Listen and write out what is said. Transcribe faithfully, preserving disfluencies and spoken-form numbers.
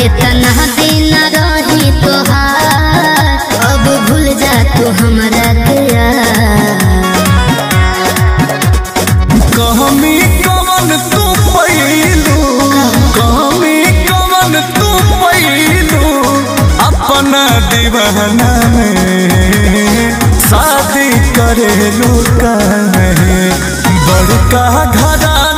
इतना दिन रही तोहार, अब भूल जा तू हमरा दिया। कहमी कवन तू पैलू, कहमी कवन तू पैलू, अपना दीवाना में शादी करेलू काहे। बड़का घराना